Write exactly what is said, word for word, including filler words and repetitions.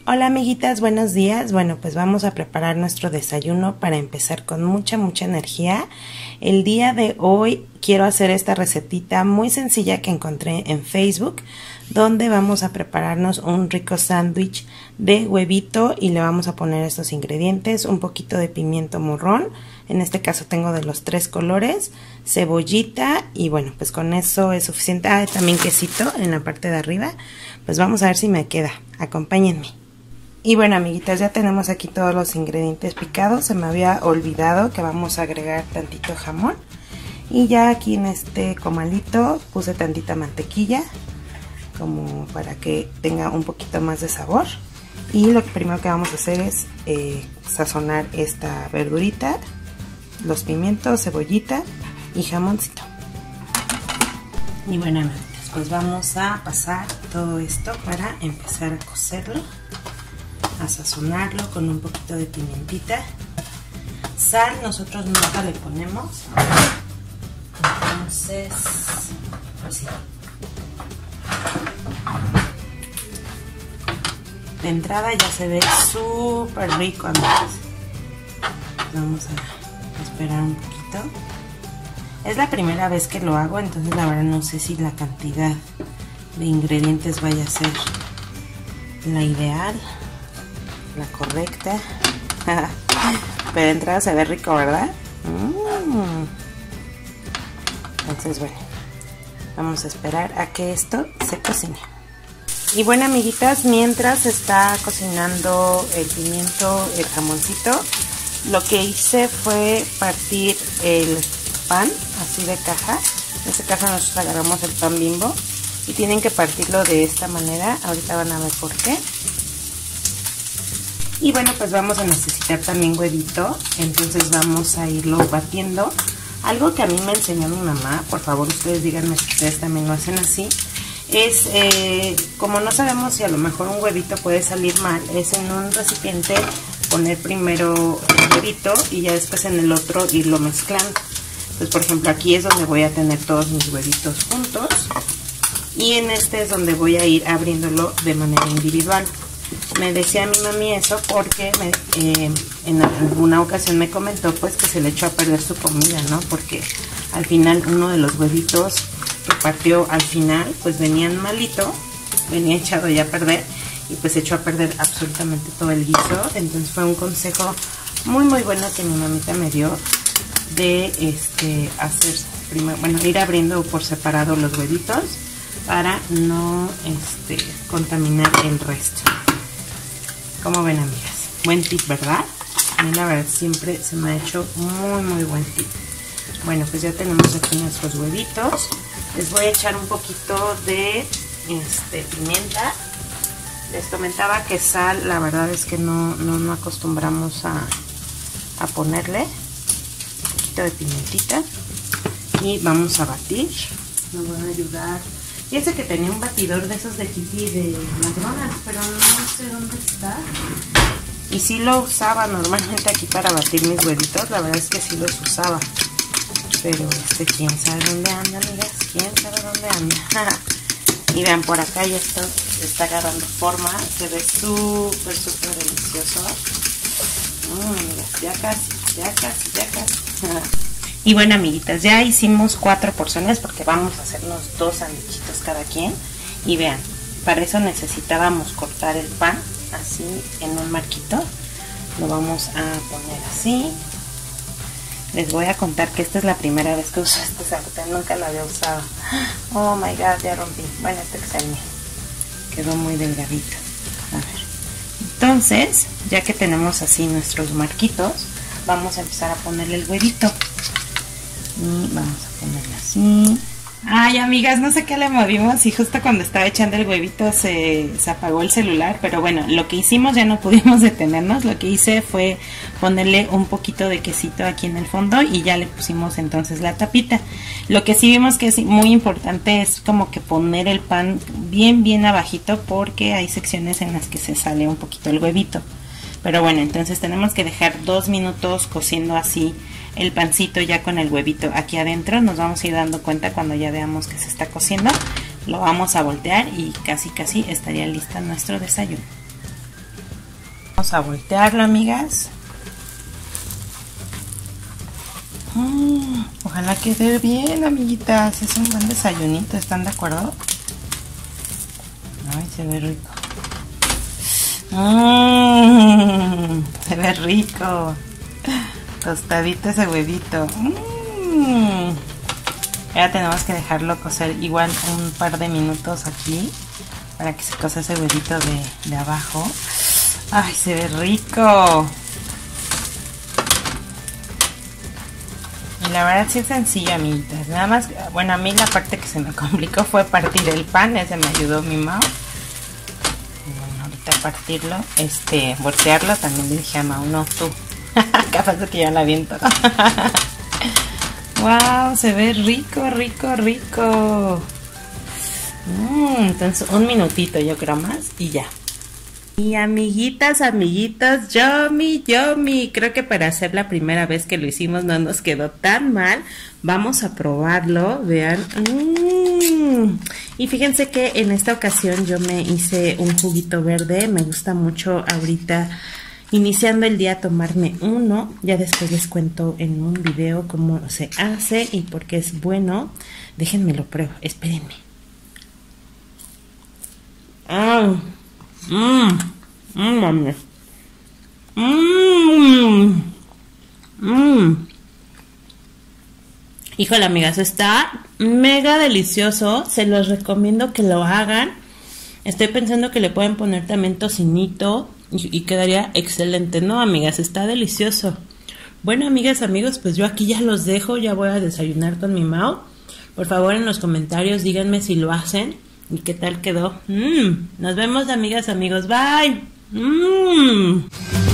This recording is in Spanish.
Hola amiguitas, buenos días. Bueno, pues vamos a preparar nuestro desayuno para empezar con mucha, mucha energía. El día de hoy quiero hacer esta recetita muy sencilla que encontré en Facebook, donde vamos a prepararnos un rico sándwich de huevito y le vamos a poner estos ingredientes: un poquito de pimiento morrón, en este caso tengo de los tres colores, cebollita y bueno, pues con eso es suficiente. Ah, también quesito en la parte de arriba. Pues vamos a ver si me queda. Acompáñenme. Y bueno amiguitas, ya tenemos aquí todos los ingredientes picados. Se me había olvidado que vamos a agregar tantito jamón. Y ya aquí en este comalito puse tantita mantequilla, como para que tenga un poquito más de sabor. Y lo primero que vamos a hacer es eh, sazonar esta verdurita, los pimientos, cebollita y jamoncito. Y bueno amiguitas, pues vamos a pasar todo esto para empezar a cocerlo, a sazonarlo con un poquito de pimentita. Sal nosotros nunca le ponemos, entonces pues sí. De entrada ya se ve súper rico amigos. Vamos a esperar un poquito. Es la primera vez que lo hago, entonces la verdad no sé si la cantidad de ingredientes vaya a ser la ideal, la correcta. Pero de entrada se ve rico, ¿verdad? Mm. Entonces bueno, vamos a esperar a que esto se cocine. Y bueno amiguitas, mientras está cocinando el pimiento, el jamoncito, lo que hice fue partir el pan así de caja. En este caso nosotros agarramos el pan Bimbo y tienen que partirlo de esta manera. Ahorita van a ver por qué. Y bueno, pues vamos a necesitar también huevito, entonces vamos a irlo batiendo. Algo que a mí me enseñó mi mamá, por favor ustedes díganme si ustedes también lo hacen así, es eh, como no sabemos si a lo mejor un huevito puede salir mal, es en un recipiente poner primero el huevito y ya después en el otro irlo mezclando. Entonces por ejemplo aquí es donde voy a tener todos mis huevitos juntos y en este es donde voy a ir abriéndolo de manera individual. Me decía mi mami eso porque me, eh, en alguna ocasión me comentó pues que se le echó a perder su comida, ¿no? Porque al final uno de los huevitos que partió al final pues venían malito, venía echado ya a perder y pues echó a perder absolutamente todo el guiso. Entonces fue un consejo muy muy bueno que mi mamita me dio de este hacer primero, bueno, ir abriendo por separado los huevitos para no este contaminar el resto. Como ven amigas, buen tip, ¿verdad? A mí la verdad siempre se me ha hecho muy muy buen tip. Bueno, pues ya tenemos aquí nuestros huevitos. Les voy a echar un poquito de este, pimienta. Les comentaba que sal, la verdad es que no, no, no acostumbramos a, a ponerle. Un poquito de pimentita. Y vamos a batir. Me voy a ayudar. Fíjense que tenía un batidor de esos de Kiki de McDonald's, pero no sé dónde está. Y sí lo usaba normalmente aquí para batir mis huevitos. La verdad es que sí los usaba. Pero este, quién sabe dónde anda, amigas. Quién sabe dónde anda. Y vean, por acá ya esto está agarrando forma. Se ve súper, súper delicioso. Mm, amigas, ya casi, ya casi, ya casi. Y bueno amiguitas, ya hicimos cuatro porciones porque vamos a hacernos dos sandwichitos cada quien. Y vean, para eso necesitábamos cortar el pan así en un marquito. Lo vamos a poner así. Les voy a contar que esta es la primera vez que uso este sartén, nunca lo había usado. Oh my god, ya rompí. Bueno, este extrañé. Quedó muy delgadito. A ver. Entonces, ya que tenemos así nuestros marquitos, vamos a empezar a ponerle el huevito. Y vamos a ponerlo así. Ay amigas, no sé qué le movimos y justo cuando estaba echando el huevito se, se apagó el celular. Pero bueno, lo que hicimos ya no pudimos detenernos. Lo que hice fue ponerle un poquito de quesito aquí en el fondo y ya le pusimos entonces la tapita. Lo que sí vimos que es muy importante es como que poner el pan bien bien abajito porque hay secciones en las que se sale un poquito el huevito. Pero bueno, entonces tenemos que dejar dos minutos cociendo así el pancito ya con el huevito aquí adentro. Nos vamos a ir dando cuenta cuando ya veamos que se está cociendo. Lo vamos a voltear y casi casi estaría lista nuestro desayuno. Vamos a voltearlo, amigas. Mm, ojalá quede bien, amiguitas. Es un buen desayunito, ¿están de acuerdo? Ay, se ve rico. Mmm, se ve rico. Tostadito ese huevito. Mmm. Ahora tenemos que dejarlo cocer igual un par de minutos aquí para que se cose ese huevito de, de abajo. Ay, se ve rico. Y la verdad sí es sencillo, amiguitas. Nada más, bueno, a mí la parte que se me complicó fue partir el pan. Ese me ayudó mi Mau. Bueno, ahorita partirlo, este, voltearlo. También le dije a Mau, no, tú. Capaz de que yo la aviento. Wow, se ve rico, rico, rico. Mm, entonces un minutito yo creo más y ya. Y amiguitas, amiguitos, yummy, yummy. Creo que para hacer la primera vez que lo hicimos no nos quedó tan mal. Vamos a probarlo, vean. Mm. Y fíjense que en esta ocasión yo me hice un juguito verde. Me gusta mucho ahorita, iniciando el día, tomarme uno. Ya después les cuento en un video cómo se hace y por qué es bueno. Déjenme lo pruebo, espérenme. Ah. Mmm, mmm, mmm, mmm. Híjole, amigas, está mega delicioso. Se los recomiendo que lo hagan. Estoy pensando que le pueden poner también tocinito y, y quedaría excelente, ¿no, amigas? Está delicioso. Bueno, amigas, amigos, pues yo aquí ya los dejo. Ya voy a desayunar con mi Mau. Por favor, en los comentarios díganme si lo hacen. ¿Y qué tal quedó? Mm, nos vemos, amigas, amigos. Bye. Mm.